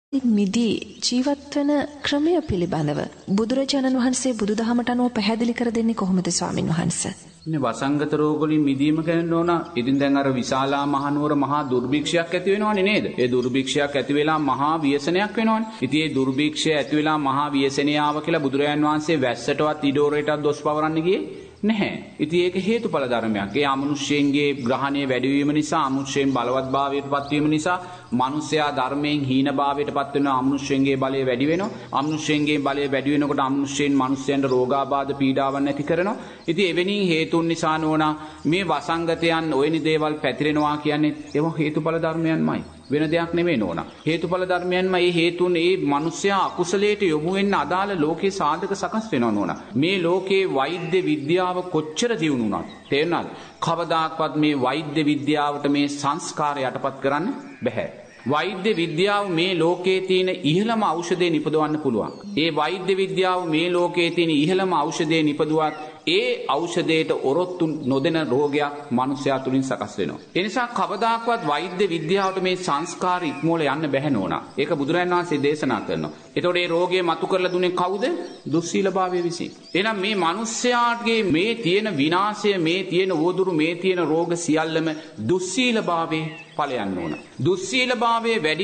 මිදී ජීවත් වෙන ක්‍රමය පිළිබඳව බුදුරජාණන් වහන්සේ බුදුදහමට අනුව පැහැදිලි කර දෙන්නේ කොහොමද ස්වාමින් වහන්සේ? මේ වසංගත රෝග වලින් මිදීම කරන්න ඕන. ඉතින් දැන් අර විශාලා මහනුවර මහා දුර්භික්ෂයක් ඇති වෙනවනේ නේද? ඒ දුර්භික්ෂයක් ඇති වෙලා මහා ව්‍යසනයක් වෙනවනේ. ඉතින් ඒ දුර්භික්ෂය ඇති වෙලා මහා ව්‍යසනය ආව කියලා බුදුරජාණන් වහන්සේ වැස්සටවත් ඉඩෝරයටවත් දොස් පවරන්න ගියේ නැහැ. ඉතින් ඒක හේතුඵල ධර්මයක්. ඒ අමනුෂ්‍යයන්ගේ ග්‍රහණය වැඩි වීම නිසා, අමනුෂ්‍යයන් බලවත්භාවයට පත් වීම නිසා, මනුෂ්‍යයා ධර්මයෙන් හීනභාවයට පත් වෙනවා. අමනුෂ්‍යයන්ගේ බලය වැඩි වෙනවා. අමනුෂ්‍යයන්ගේ බලය වැඩි වෙනකොට අමනුෂ්‍යයන් මනුෂ්‍යයන්ට රෝගාබාධ පීඩාවන් නැති කරනවා. ඉතින් එවැනි හේතුන් නිසා නෝනා මේ වසංගතයන් ඔයනි දේවල් පැතිරෙනවා කියන්නේ ඒවා හේතුඵල ධර්මයන්මයි. වෙන දෙයක් නෙමෙයි නෝනා. හේතුඵල ධර්මයන්ම මේ හේතුන් ඒ මිනිස්යා අකුසලයට යොමු වෙන්න අදාළ ලෝකේ සාධක සකස් වෙනවා නෝනා. මේ ලෝකේ වෛද්‍ය විද්‍යාව කොච්චර දියුණු වුණත් තේරුණාද? කවදාක්වත් මේ වෛද්‍ය විද්‍යාවට මේ සංස්කාරය යටපත් කරන්න බෑ. වෛද්‍ය විද්‍යාව මේ ලෝකයේ තියෙන ඉහළම ඖෂධය නිපදවන්න පුළුවන්. ඒ වෛද්‍ය විද්‍යාව මේ ලෝකයේ තියෙන ඉහළම ඖෂධය නිපදුවත් ඒ ඖෂධයට ඔරොත්තු නොදෙන රෝගයක් මනුස්සයා තුලින් සකස් වෙනවා. ඒ නිසා කවදාකවත් වෛද්‍ය විද්‍යාවට මේ සංස්කාර ඉක්මෝල යන්න බැහැ නෝනා. ඒක බුදුරජාණන් වහන්සේ දේශනා කරනවා. එතකොට මේ රෝගය මතු කරලා දුන්නේ කවුද? දුස්සීලභාවය විසින්. එහෙනම් මේ මනුස්සයාගේ මේ තියෙන විනාශය, මේ තියෙන උවදුරු, මේ තියෙන රෝග සියල්ලම දුස්සීලභාවයේ ඵලයන් නෝනා. දුස්සීලභාවයේ වැඩි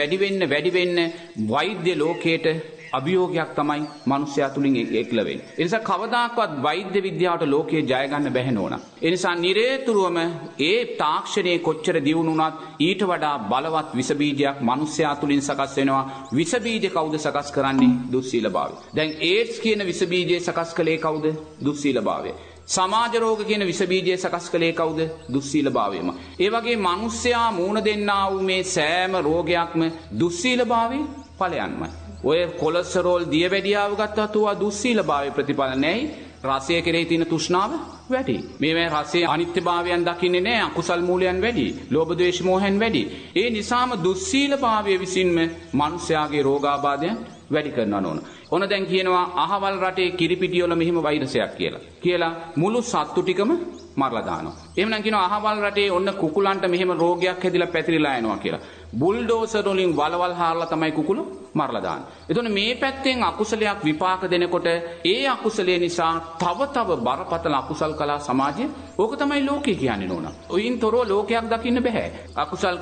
වෙන්න වෛද්‍ය ලෝකයට අභියෝගයක් තමයි මනුස්සයා තුලින් එක්ල වෙන්නේ. ඒ නිසා කවදාකවත් වෛද්‍ය විද්‍යාවට ලෝකයේ ජය ගන්න බැහැ නෝනා. ඒ නිසා නිරේතුරුවම ඒ තාක්ෂණයේ කොච්චර දියුණු වුණත් ඊට වඩා බලවත් විස බීජයක් මනුස්සයා තුලින් සකස් වෙනවා. විස බීජ කවුද සකස් කරන්නේ? දුස්සීලභාවය. දැන් ඒඩ්ස් කියන විස බීජය සකස් කළේ කවුද? දුස්සීලභාවය. සමාජ රෝග කියන විස බීජය සකස් කළේ කවුද? දුස්සීලභාවයම. ඒ වගේ මනුස්සයා මූණ දෙන්නා වූ මේ සෑම රෝගයක්ම දුස්සීලභාවයේ ඵලයන්මයි. ඔය කොලෙස්ටරෝල් දියවැඩියාව ගත්තත් උවා දුස්සීලභාවයේ ප්‍රතිඵල නැයි. රසය කෙරෙහි තියෙන තෘෂ්ණාව වැඩි. මේ රසයේ අනිත්‍යභාවයන් දකින්නේ නැහැ. අකුසල් මූලයන් වැඩි. ලෝභ ද්වේෂ මෝහයන් වැඩි. ඒ නිසාම දුස්සීලභාවයේ විසින්ම මනුෂ්‍යයාගේ රෝගාබාධයන් වැඩි කරනවා නෝන. ඔන්න දැන් කියනවා අහවල් රටේ කිරිපිටිය වල මෙහිම වෛරසයක් කියලා මුළු සත්තු ටිකම මරලා දානවා. එහෙමනම් කියනවා අහවල් රටේ ඔන්න කුකුලන්ට මෙහෙම රෝගයක් හැදිලා පැතිරිලා යනවා කියලා. බුල්ඩෝසර් වලින් වලවල් හාරලා තමයි කුකුළු මරලා දාන්නේ. එතකොට මේ පැත්තෙන් අකුසලයක් විපාක දෙනකොට ඒ අකුසලයේ නිසා තව බරපතල අකුසල් කළා සමාජය. ඕක තමයි ලෝකේ කියන්නේ නෝනා. ඔයින් තොරව ලෝකයක් දකින්න බෑ. අකුසල්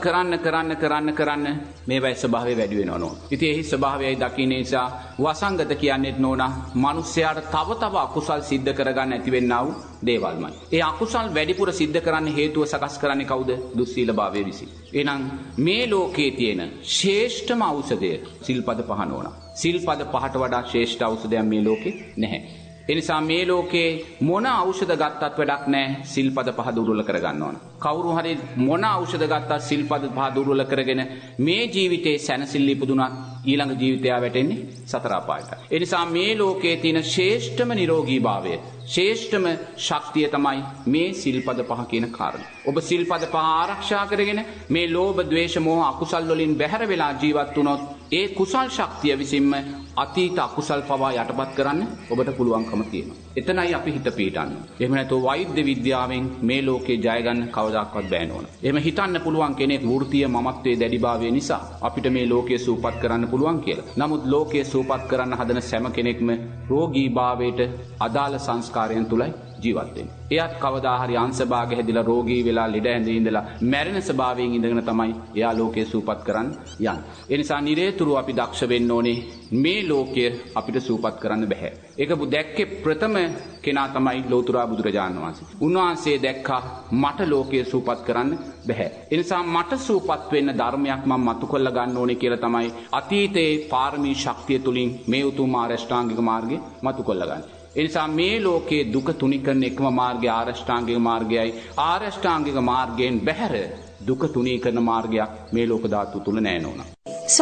කරන්න මේවයි ස්වභාවය වැඩි වෙනවා නෝනා. ඉතින් එහි ස්වභාවයයි දකින්න නිසා වසංගත කියන්නේ නෝනා මිනිස්යාට තව අකුසල් සිද්ධ කරගන්න ඇති වෙන්නා වූ දේවල්මයි. ඒ අකුසල් වැඩිපුර සිද්ධ කරන්න හේතුව සකස් කරන්නේ කවුද? දුස්සීලභාවය විසින්. එහෙනම් මේ ලෝකයේ තියෙන ශ්‍රේෂ්ඨම ඖෂධය සිල්පද පහ නෝනා. සිල්පද පහට වඩා ශ්‍රේෂ්ඨ ඖෂධයක් මේ ලෝකේ නැහැ. ඒ නිසා මේ ලෝකේ මොන ඖෂධ ගත්තත් වැඩක් නැහැ. සිල්පද පහ දුර්වල කරගන්න ඕන. කවුරු හරි මොන ඖෂධ ගත්තත් සිල්පද පහ දුර්වල කරගෙන මේ ජීවිතේ සැනසෙල්ල ඉපදුනත් ඊළඟ ජීවිතය වැටෙන්නේ සතර අපායට. ඒ නිසා මේ ලෝකයේ තියෙන ශ්‍රේෂ්ඨම නිරෝගීභාවය, ශ්‍රේෂ්ඨම ශක්තිය තමයි මේ සිල්පද පහ කියන කාරණා. ඔබ සිල්පද පහ ආරක්ෂා කරගෙන මේ ලෝභ, ද්වේෂ, මෝහ අකුසල් වලින් බැහැර වෙලා ජීවත් වුණොත් ඒ කුසල් ශක්තිය විසින්ම අතීත අකුසල් පවා යටපත් කරන්න ඔබට පුළුවන්කම තියෙනවා. එතනයි අපි හිත පීඩන්නේ. එහෙම නැත්නම් වෛද්‍ය විද්‍යාවෙන් මේ ලෝකේ ජය ගන්න කවදාක්වත් බෑ නෝන. එහෙම හිතන්න පුළුවන් කෙනෙක් වෘත්තීය මමත්වයේ දැඩිභාවය නිසා අපිට මේ ලෝකයේ සූපත් කරන්න පුළුවන් කියලා. නමුත් ලෝකයේ සූපත් කරන්න හදන සෑම කෙනෙක්ම රෝගීභාවයට අදාළ සංස්කාරයන් තුලයි ජීවත් වෙන්නේ. එයාත් කවදා හරි අංශභාග හැදිලා රෝගී වෙලා ලෙඩ ඇඳේ ඉඳලා මැරෙන ස්වභාවයෙන් ඉඳගෙන තමයි එයා ලෝකයේ සූපත් කරන්න යන්නේ. ඒ නිසා නිරේතුරු අපි දක්ෂ වෙන්න ඕනේ මේ ලෝකය අපිට සූපත් කරන්න බෑ. ඒක දැක්කේ ප්‍රථම කෙනා තමයි ලෝතුරා බුදුරජාණන් වහන්සේ. උන්වහන්සේ දැක්කා මට ලෝකයේ සූපත් කරන්න බෑ. ඒ නිසා මට සූපත් වෙන්න ධර්මයක් මම මතු කරලා ගන්න ඕනේ කියලා තමයි අතීතයේ පාරමී ශක්තිය තුලින් මේ උතුම් ආරෂ්ඨාංගික මාර්ගය මතු කරලා ගන්නේ. ඒ නිසා මේ ලෝකයේ දුක තුනී කරන එකම මාර්ගය ආරෂ්ඨාංගික මාර්ගයයි. ආරෂ්ඨාංගික මාර්ගයෙන් බැහැර දුක තුනී කරන මාර්ගයක් මේ ලෝක ධාතු තුල නැහැ නෝනා.